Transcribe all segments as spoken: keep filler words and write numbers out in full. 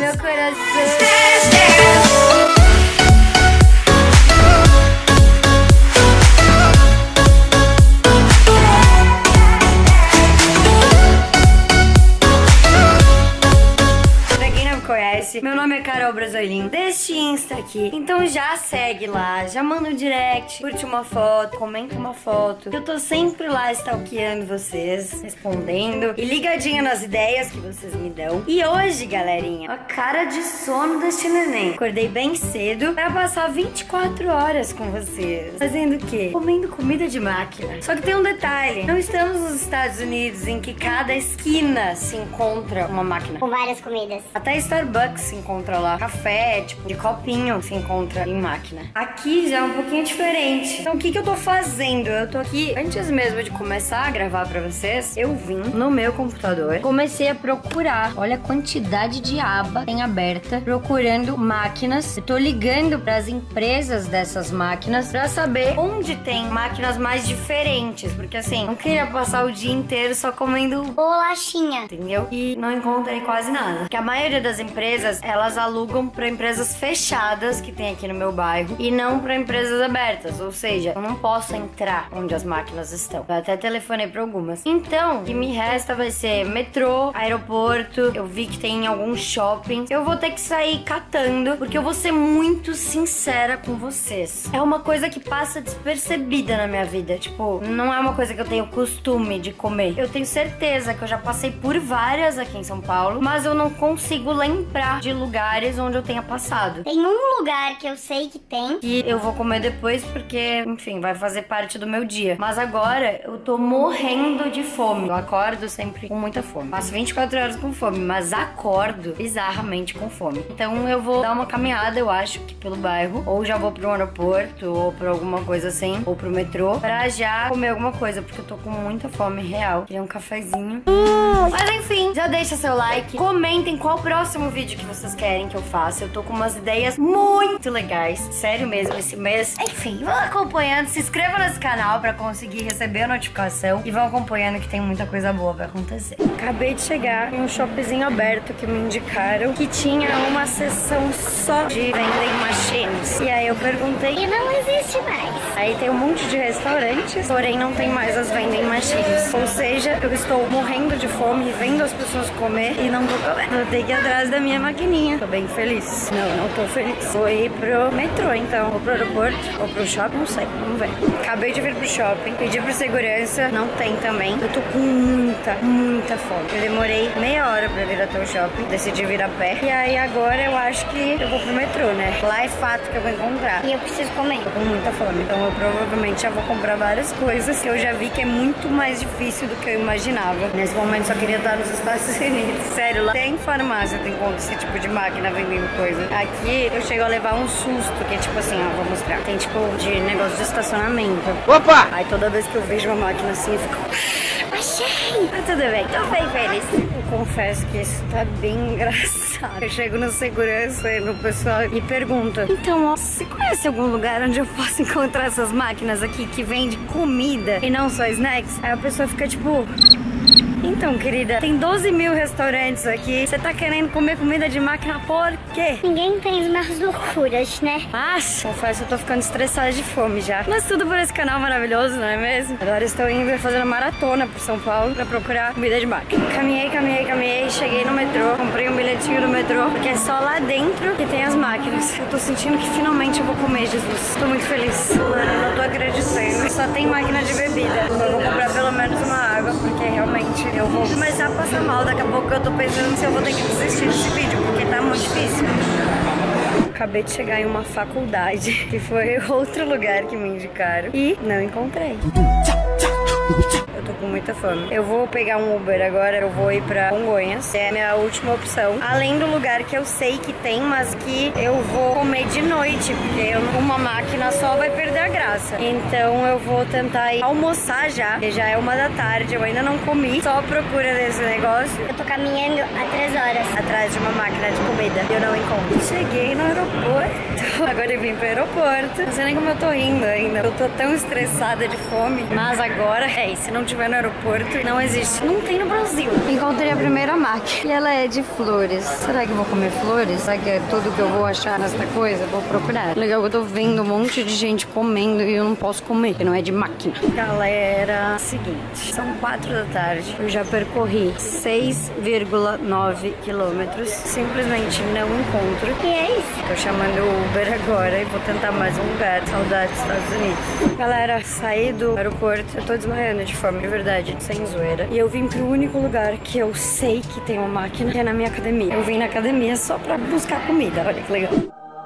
meu coração. Meu nome é Carol Brasolim, deste Insta aqui. Então já segue lá, já manda um direct, curte uma foto, comenta uma foto. Eu tô sempre lá stalkeando vocês, respondendo e ligadinha nas ideias que vocês me dão. E hoje, galerinha, a cara de sono deste neném. Acordei bem cedo pra passar vinte e quatro horas com vocês. Fazendo o quê? Comendo comida de máquina. Só que tem um detalhe, não estamos nos Estados Unidos em que cada esquina se encontra uma máquina com várias comidas. Até Starbucks se encontra lá. Café, tipo, de copinho se encontra em máquina. Aqui já é um pouquinho diferente. Então o que que eu tô fazendo? Eu tô aqui, antes mesmo de começar a gravar pra vocês, eu vim no meu computador, comecei a procurar. Olha a quantidade de aba tem aberta, procurando máquinas. Eu tô ligando pras empresas dessas máquinas pra saber onde tem máquinas mais diferentes. Porque assim, não queria passar o dia inteiro só comendo bolachinha, entendeu? E não encontrei quase nada. Porque a maioria das empresas, elas alugam para empresas fechadas que tem aqui no meu bairro e não para empresas abertas, ou seja, eu não posso entrar onde as máquinas estão. Eu até telefonei para algumas. Então, o que me resta vai ser metrô, aeroporto. Eu vi que tem em alguns shoppings. Eu vou ter que sair catando, porque eu vou ser muito sincera com vocês. É uma coisa que passa despercebida na minha vida. Tipo, não é uma coisa que eu tenho costume de comer. Eu tenho certeza que eu já passei por várias aqui em São Paulo, mas eu não consigo lembrar de lugares onde eu tenha passado. Tem um lugar que eu sei que tem e eu vou comer depois porque, enfim, vai fazer parte do meu dia. Mas agora eu tô morrendo de fome. Eu acordo sempre com muita fome. Passo vinte e quatro horas com fome, mas acordo bizarramente com fome. Então eu vou dar uma caminhada, eu acho, que pelo bairro, ou já vou pro aeroporto, ou pra alguma coisa assim, ou pro metrô, pra já comer alguma coisa, porque eu tô com muita fome real. Queria um cafezinho. Hum. Mas enfim, já deixa seu like, comentem qual o próximo vídeo que vocês querem que eu faça. Eu tô com umas ideias muito legais, sério mesmo, esse mês. Enfim, vão acompanhando, se inscreva nesse canal pra conseguir receber a notificação e vão acompanhando que tem muita coisa boa pra acontecer. Acabei de chegar em um shoppingzinho aberto que me indicaram que tinha uma seção só de vending machines. E aí eu perguntei e não existe mais. Aí tem um monte de restaurantes, porém não tem mais as vending machines. Ou seja, eu estou morrendo de fome, vendo as pessoas comer e não tô comendo. Eu tenho que ir atrás da minha maquininha. Tô bem feliz. Não, não tô feliz. Vou ir pro metrô, então. Ou pro aeroporto, ou pro shopping, não sei. Vamos ver. Acabei de vir pro shopping. Pedi por segurança. Não tem também. Eu tô com muita, muita fome. Eu demorei meia hora pra vir até o shopping. Decidi vir a pé. E aí agora eu acho que eu vou pro metrô, né? Lá é fato que eu vou encontrar. E eu preciso comer. Tô com muita fome. Então eu provavelmente já vou comprar várias coisas que eu já vi que é muito mais difícil do que eu imaginava. Nesse momento só queria estar nos Estados Unidos. Sério, lá tem farmácia, tem encontra esse tipo de máquina vendendo coisa. Aqui eu chego a levar um susto, que é tipo assim, ó, vou mostrar. Tem tipo de negócio de estacionamento. Opa! Aí toda vez que eu vejo uma máquina assim, eu fico... Achei! Mas tudo bem, tô bem feliz. Eu confesso que isso tá bem engraçado. Eu chego no segurança e no pessoal e pergunta: então, ó, você conhece algum lugar onde eu posso encontrar essas máquinas aqui que vende comida e não só snacks? Aí a pessoa fica tipo... Então, querida, tem doze mil restaurantes aqui. Você tá querendo comer comida de máquina por quê? Ninguém tem as minhas loucuras, né? Mas, confesso, eu tô ficando estressada de fome já. Mas tudo por esse canal maravilhoso, não é mesmo? Agora estou indo fazendo maratona por São Paulo pra procurar comida de máquina. Caminhei, caminhei, caminhei, cheguei no metrô, comprei um bilhetinho do metrô, porque é só lá dentro que tem as máquinas. Eu tô sentindo que finalmente eu vou comer, Jesus. Tô muito feliz. Mano, não tô acreditando. Só tem máquina de bebida. Eu vou comprar pelo menos uma água, porque realmente eu vou começar a passar mal. Daqui a pouco eu tô pensando se eu vou ter que desistir desse vídeo, porque tá muito difícil. Acabei de chegar em uma faculdade, que foi outro lugar que me indicaram, e não encontrei. Eu tô com muita fome. Eu vou pegar um Uber agora, eu vou ir pra Congonhas. É a minha última opção. Além do lugar que eu sei que tem, mas que eu vou comer de noite, porque eu, uma máquina só vai perder a graça. Então eu vou tentar ir almoçar já, porque já é uma da tarde, eu ainda não comi. Só à procura desse negócio. Eu tô caminhando há três horas atrás de uma máquina de comida. Eu não encontro. Cheguei no aeroporto. Agora eu vim pro aeroporto. Não sei nem como eu tô rindo ainda. Eu tô tão estressada de fome. Mas agora agora é isso. Se não tiver no aeroporto, não existe. Não tem no Brasil. Encontrei a primeira máquina e ela é de flores. Será que eu vou comer flores? Será que é tudo que eu vou achar nessa coisa? Vou procurar. Legal que eu tô vendo um monte de gente comendo e eu não posso comer, porque não é de máquina. Galera, seguinte, são quatro da tarde. Eu já percorri seis vírgula nove quilômetros. Simplesmente não encontro. E é isso. Tô chamando o Uber agora e vou tentar mais um lugar. Saudades dos Estados Unidos. Galera, saí do aeroporto. Eu tô desmaiando de fome, de verdade, sem zoeira. E eu vim pro único lugar que eu sei que tem uma máquina, que é na minha academia. Eu vim na academia só pra buscar comida. Olha que legal.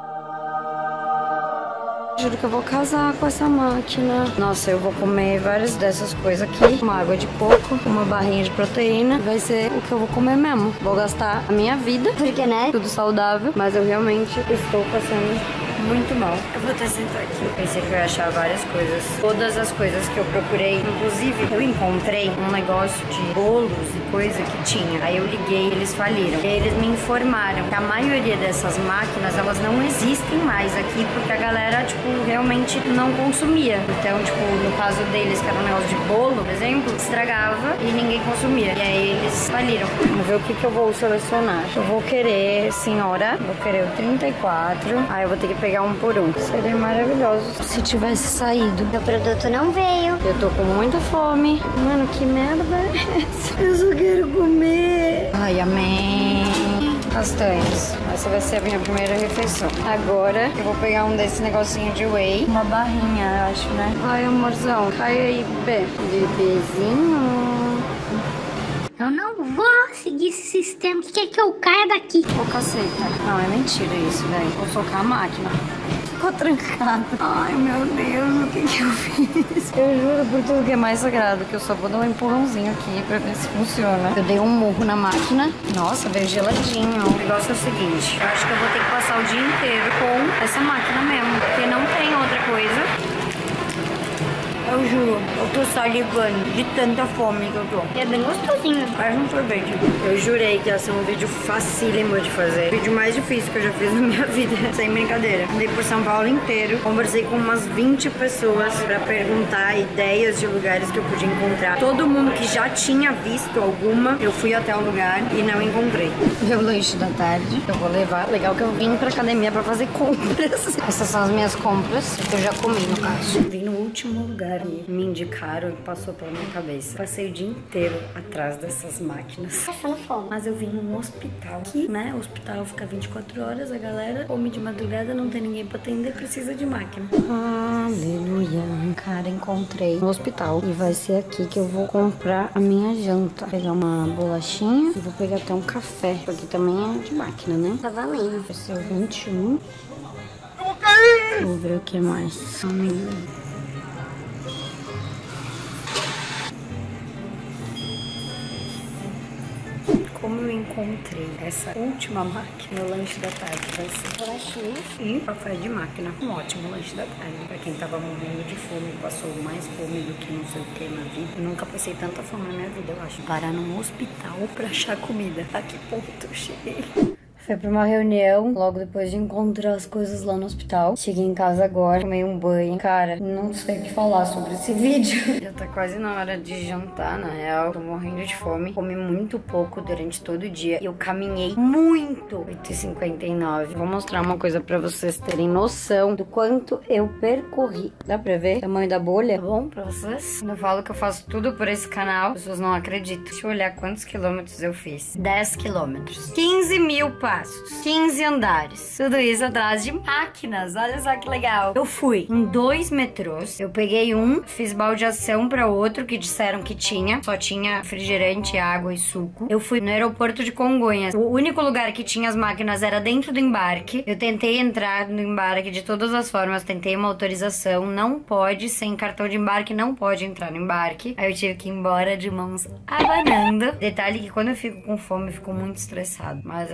Juro que eu vou casar com essa máquina. Nossa, eu vou comer várias dessas coisas aqui. Uma água de coco, uma barrinha de proteína. Vai ser o que eu vou comer mesmo. Vou gastar a minha vida, porque, né, tudo saudável. Mas eu realmente estou passando muito mal. Eu vou até sentar aqui. Pensei que eu ia achar várias coisas. Todas as coisas que eu procurei. Inclusive, eu encontrei um negócio de bolos e coisa que tinha. Aí eu liguei e eles faliram. E eles me informaram que a maioria dessas máquinas, elas não existem mais aqui, porque a galera, tipo, realmente não consumia. Então, tipo, no caso deles, que era um negócio de bolo, por exemplo, estragava e ninguém consumia. E aí eles faliram. Vamos ver o que que eu vou selecionar. Eu vou querer, senhora, vou querer o trinta e quatro. Aí eu vou ter que pegar um por um. Seria maravilhoso se tivesse saído. O produto não veio. Eu tô com muita fome. Mano, que merda é essa? Eu só quero comer. Ai, amém. Castanhas. Essa vai ser a minha primeira refeição. Agora eu vou pegar um desse negocinho de whey. Uma barrinha, eu acho, né? Ai, amorzão. Cai aí, bebê. Bebezinho. Eu não vou seguir esse sistema. Você quer que eu caia daqui? Ô, caceta. Não, é mentira isso, velho. Vou socar a máquina. Ficou trancado. Ai, meu Deus, o que que eu fiz? Eu juro por tudo que é mais sagrado que eu só vou dar um empurrãozinho aqui pra ver se funciona. Eu dei um murro na máquina. Nossa, veio geladinho. O negócio é o seguinte. Eu acho que eu vou ter que passar o dia inteiro com essa máquina mesmo, porque não tem outra coisa. Eu juro, eu tô salivando de tanta fome que eu tô. E é bem gostosinho. Faz um sorvete. Eu jurei que ia ser um vídeo facílimo de fazer. O vídeo mais difícil que eu já fiz na minha vida. Sem brincadeira. Andei por São Paulo inteiro. Conversei com umas vinte pessoas pra perguntar ideias de lugares que eu podia encontrar. Todo mundo que já tinha visto alguma, eu fui até o lugar e não encontrei. Meu lanche da tarde, eu vou levar. Legal que eu vim pra academia pra fazer compras. Essas são as minhas compras que eu já comi, no caso. Vim no último lugar e me indicaram e passou pela minha cabeça. Passei o dia inteiro atrás dessas máquinas. Passando fome. Mas eu vim num hospital. Aqui, né? O hospital fica vinte e quatro horas, a galera come de madrugada, não tem ninguém pra atender, precisa de máquina. Aleluia. Cara, encontrei no hospital. E vai ser aqui que eu vou comprar a minha janta. Vou pegar uma bolachinha e vou pegar até um café. Porque também é de máquina, né? Tá valendo. Vai ser o vinte e um. Vou ver o que mais. Amigo. Como eu encontrei essa última máquina, o lanche da tarde vai ser bolachinha e café de máquina. Um ótimo lanche da tarde. Pra quem tava morrendo de fome, passou mais fome do que não sei o que na vida. Eu nunca passei tanta fome na minha vida, eu acho. Parar num hospital pra achar comida. A que ponto eu cheguei? Foi pra uma reunião, logo depois de encontrar as coisas lá no hospital. Cheguei em casa agora, tomei um banho. Cara, não sei o que falar sobre esse vídeo. Já tá quase na hora de jantar, na real. Tô morrendo de fome. Comi muito pouco durante todo o dia. E eu caminhei muito. oito e cinquenta e nove. Vou mostrar uma coisa pra vocês terem noção do quanto eu percorri. Dá pra ver o tamanho da bolha? Tá bom pra vocês? Quando eu falo que eu faço tudo por esse canal, as pessoas não acreditam. Deixa eu olhar quantos quilômetros eu fiz. dez quilômetros. quinze mil passos. quinze andares. Tudo isso atrás de máquinas. Olha só que legal. Eu fui em dois metrôs. Eu peguei um, fiz baldeação para outro que disseram que tinha. Só tinha refrigerante, água e suco. Eu fui no aeroporto de Congonhas. O único lugar que tinha as máquinas era dentro do embarque. Eu tentei entrar no embarque de todas as formas. Tentei uma autorização. Não pode, sem cartão de embarque, não pode entrar no embarque. Aí eu tive que ir embora de mãos abanando. Detalhe que quando eu fico com fome, eu fico muito estressado. Mas até que eu fiquei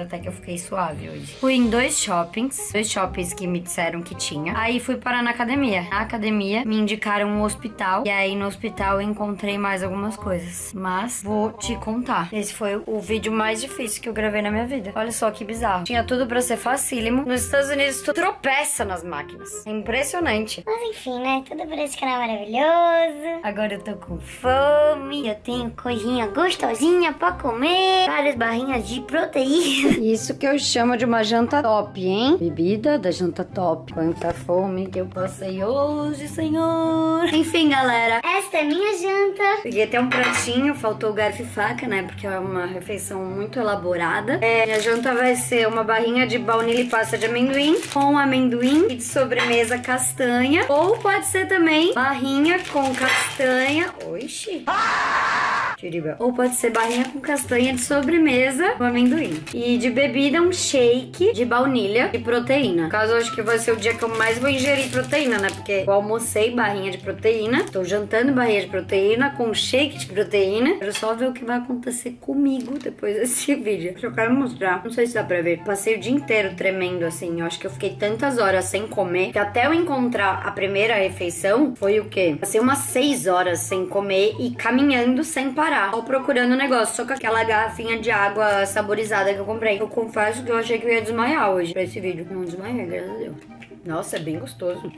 Fiquei suave hoje. Fui em dois shoppings, dois shoppings que me disseram que tinha. Aí fui parar na academia. Na academia me indicaram um hospital. E aí no hospital eu encontrei mais algumas coisas. Mas vou te contar. Esse foi o vídeo mais difícil que eu gravei na minha vida. Olha só que bizarro. Tinha tudo pra ser facílimo. Nos Estados Unidos tu tropeça nas máquinas. É impressionante. Mas enfim, né? Tudo por esse canal maravilhoso. Agora eu tô com fome. Eu tenho coisinha gostosinha pra comer. Várias barrinhas de proteína. Isso que eu chamo de uma janta top, hein? Bebida da janta top. Quanta fome que eu passei hoje, senhor. Enfim, galera. Esta é minha janta. Peguei até um pratinho. Faltou garfo e faca, né? Porque é uma refeição muito elaborada. É, minha janta vai ser uma barrinha de baunilha e pasta de amendoim com amendoim e de sobremesa castanha. Ou pode ser também barrinha com castanha. Oxi. Ou pode ser barrinha com castanha de sobremesa com amendoim. E de bebida, um shake de baunilha e proteína. No caso, eu acho que vai ser o dia que eu mais vou ingerir proteína, né? Porque eu almocei barrinha de proteína. Tô jantando barrinha de proteína com shake de proteína. Quero só ver o que vai acontecer comigo depois desse vídeo. Eu quero mostrar. Não sei se dá pra ver. Passei o dia inteiro tremendo, assim. Eu acho que eu fiquei tantas horas sem comer que até eu encontrar a primeira refeição foi o quê? Passei umas seis horas sem comer e caminhando sem parar. Ou procurando o negócio, só com aquela garrafinha de água saborizada que eu comprei. Eu confesso que eu achei que eu ia desmaiar hoje pra esse vídeo. Não desmaiei, graças a Deus. Nossa, é bem gostoso.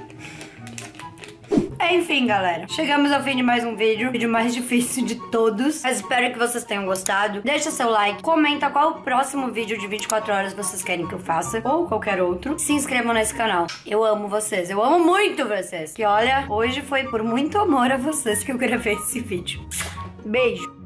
Enfim, galera, chegamos ao fim de mais um vídeo. O vídeo mais difícil de todos. Mas espero que vocês tenham gostado. Deixa seu like, comenta qual o próximo vídeo de vinte e quatro horas vocês querem que eu faça, ou qualquer outro. Se inscrevam nesse canal. Eu amo vocês, eu amo muito vocês. Que olha, hoje foi por muito amor a vocês que eu gravei esse vídeo. Beijo!